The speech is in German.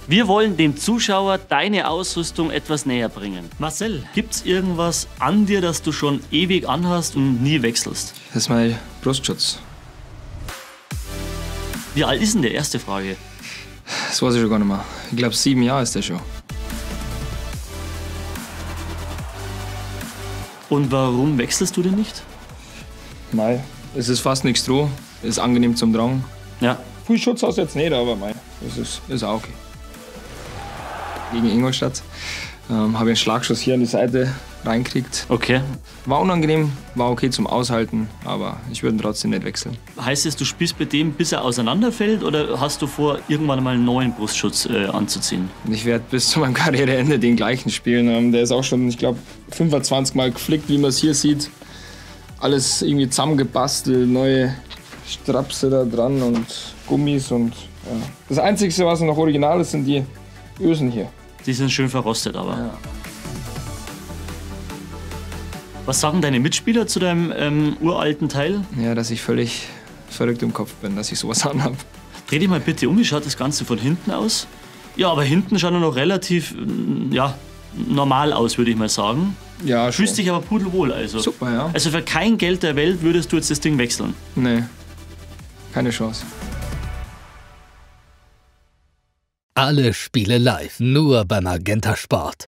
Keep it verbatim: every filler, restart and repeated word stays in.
Wir wollen dem Zuschauer deine Ausrüstung etwas näher bringen. Marcel, gibt's irgendwas an dir, das du schon ewig anhast und nie wechselst? Das ist mein Brustschutz. Wie alt ist denn der? Erste Frage. Das weiß ich schon gar nicht mehr. Ich glaube, sieben Jahre ist der schon. Und warum wechselst du den nicht? Mei, es ist fast nichts dran. Es ist angenehm zum Tragen. Ja. Viel Schutz hast du jetzt nicht, aber mei, das ist, ist auch okay. Gegen Ingolstadt ähm, habe ich einen Schlagschuss hier an die Seite reingekriegt. Okay. War unangenehm, war okay zum Aushalten, aber ich würde ihn trotzdem nicht wechseln. Heißt es, du spielst bei dem, bis er auseinanderfällt, oder hast du vor, irgendwann mal einen neuen Brustschutz äh, anzuziehen? Ich werde bis zu meinem Karriereende den gleichen spielen. Ähm, der ist auch schon, ich glaube, fünfundzwanzig Mal geflickt, wie man es hier sieht. Alles irgendwie zusammengebastelt, neue Strapse da dran und Gummis und ja. Das Einzige, was noch original ist, sind die Ösen hier. Die sind schön verrostet, aber. Ja. Was sagen deine Mitspieler zu deinem ähm, uralten Teil? Ja, dass ich völlig verrückt im Kopf bin, dass ich sowas anhabe. Dreh dich mal bitte um, wie schaut das Ganze von hinten aus? Ja, aber hinten schaut er noch relativ ja, normal aus, würde ich mal sagen. Ja, Fühlst schon. dich aber pudelwohl, also. Super, ja. Also für kein Geld der Welt würdest du jetzt das Ding wechseln? Nee, keine Chance. Alle Spiele live, nur bei Magenta Sport.